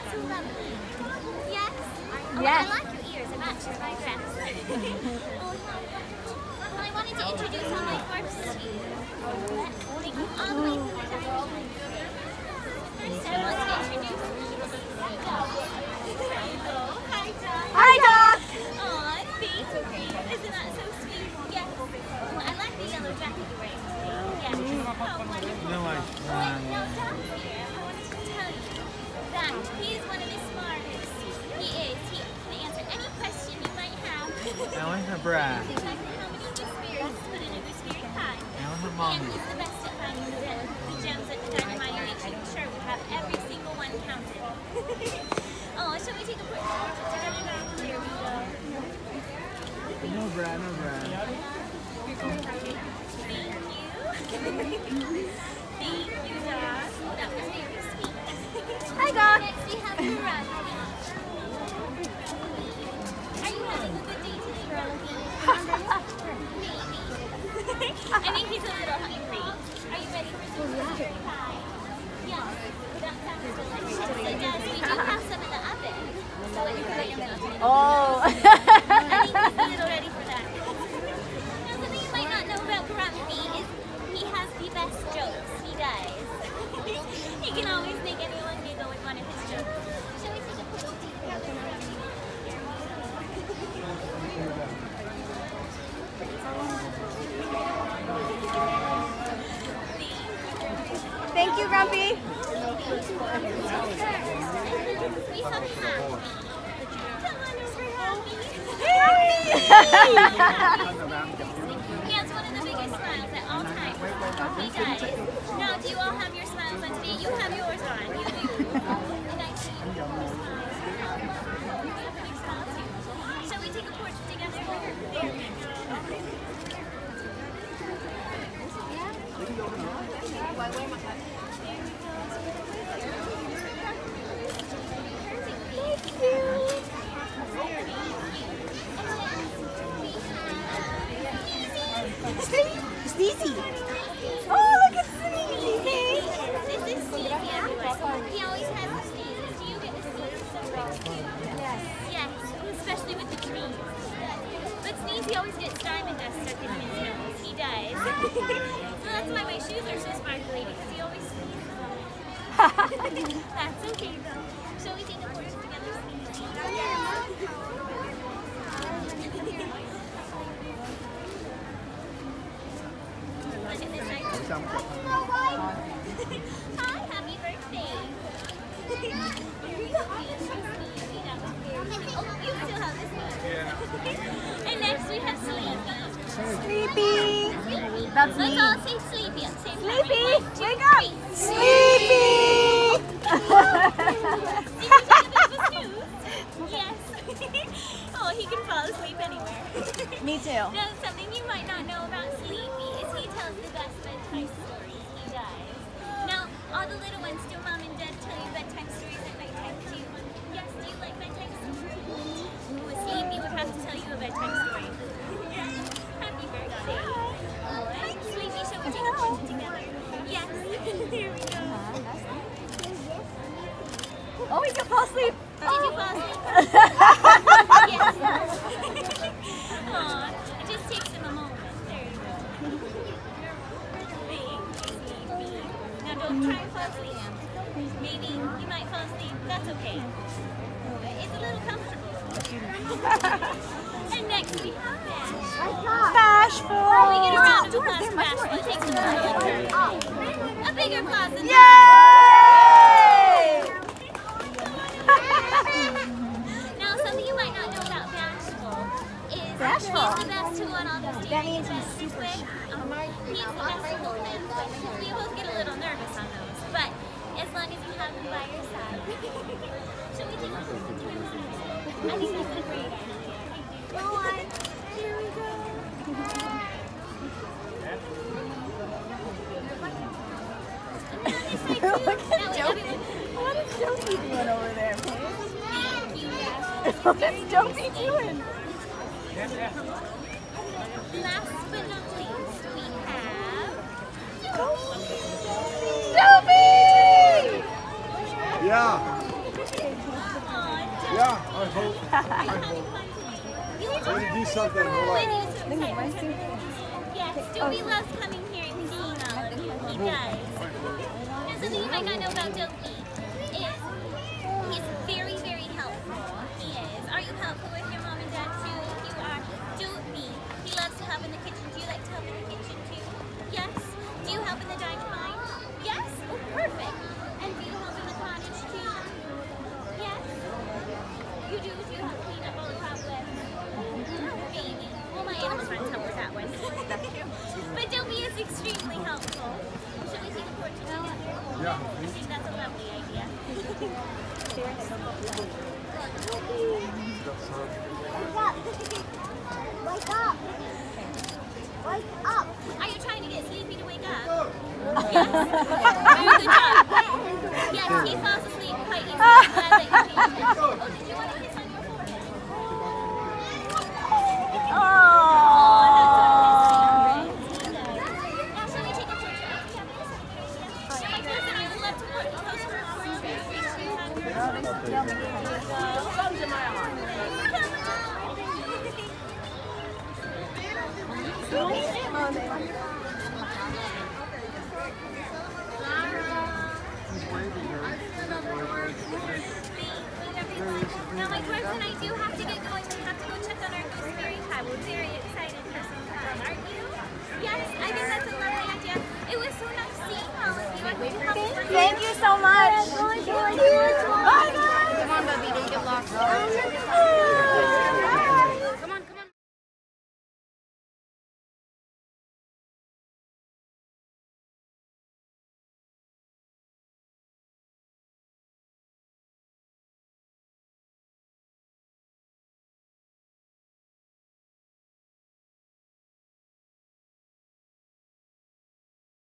so lovely. Yes? Oh, Yes. I like your ears. It matches my dress. Well, I wanted to introduce all my dwarfs to you. They came all the way from the jungle. First, I want to introduce Hi, Doc. Hi, Doc. Aw, thank you. Isn't that so sweet? Yes. Well, I like the yellow jacket you're wearing today. Yes. Oh, wonderful. No, Now, Doc here, I wanted to tell you that he is one of the smartest. He is. He can answer any question you might have. I want her bra. Exactly how many gooseberries to put in a gooseberry pie. I want her And mommy. he's the best at finding the gems at the dynamite, making sure we have every single one counted. Oh, shall we take a quick picture together now? Here we go. No bra, no bra. Thank you. Thank you, Doc. That was very sweet. Hi, Doc. Next we have Grumpy. Are you having a good day today, Grumpy? Maybe. I think he's a little hungry. Are you ready for some gooseberry pie? Yes. That sounds delicious. It does. We do have some in the oven. So it's going to Oh. I think he's a little ready for that. Now, something you might not know about Grumpy is he has the best jokes. He does. He can always make anyone giggle with one of his jokes. Shall we take a photo together, Grumpy? Thank you, Grumpy. We have Happy. Come on over, Happy. He has one of the biggest smiles at all times. He does. Now, do you all have your smiles on today? You have yours on. You do. And I see you have your smiles. You have a big smile too. Shall we take a portrait together? There we go. Sneezy. Oh, look at Sneezy. This is Sneezy, everyone. He always has the sneezes. Do you get the sneezes sometimes too? Yes. Yes, especially with the trees. But Sneezy always gets diamond dust stuck in his nose. He does. So that's why my shoes are so sparkly, because he always sneezes on it. That's okay though. Shall we take a portrait together, Sneezy? Look at this side. Hi, happy birthday. Oh, you still have this one. And next we have Sleepy. Sleepy. That's me. Let's all say Sleepy at the same time. Sleepy, One, two, wake up. three. Sleepy. Did you take a bit of a snooze? Yes. Oh, he can fall asleep anywhere. Me too. Now, something you might not know about Sleepy is he tells the best bedtime stories. He does. Now, all the little ones, do Mom and Dad tell you bedtime stories at nighttime too? Yes, do you like bedtime stories? Well, Sleepy would have to tell you a bedtime story. Yes. Happy birthday. Alright, Sleepy, shall we take a picture together? Yes. Here we go. Oh, he can fall asleep. Did you fall asleep? Yes. Aw, it just takes him a moment. There you go. Thank you, Sleepy. Now don't try and fall asleep. Maybe you might fall asleep. That's okay. It's a little comfortable. And next we have Bash. Bashful. We get a round of applause for Bashful. It takes him a moment. A bigger applause than Yay! Now, something you might not know about Bashful is Bashful? he's the best to go on all those That dating means he's adventures super with. shy. He's the best to hold hands with. We both get a little nervous on those, but as long as you have him by your side. Shall we take a picture together? I think that's a great idea. Go on. Here we go. What is Dopey doing over there, please? Thank you, Bashful. What is Dopey doing? Last but not least, we have Dopey! Yeah. Yeah, I hope. I'm going to do something. Hold on. Yes, Dopey loves coming here and seeing all of you. He does. Now, something you might not know about Dopey is he's very, very helpful. He is. Are you helpful with your mom and dad too? You are. Dopey, he loves to help in the kitchen. Do you like to help in the kitchen too? Yes. Do you help in the dining time? Yes. Oh, perfect. And do you help in the cottage too? Yes. You do. Do you help clean up all the cobwebs? Baby. Well, my animal friends help with that one. But Dopey is extremely helpful. Should we take a picture together? Yeah. I think that's a lovely idea. Wake up! Wake up! Are you trying to get Sleepy to wake up? Yes. Very good job. Yes, he falls asleep quite easily. I'm glad that you changed it. Oh, did you want a kiss on your forehead? Oh, that's what his favorite. Now, shall we take a picture? You're my cousin. I would love to pose for a portrait. Come to my arm. He's waving her.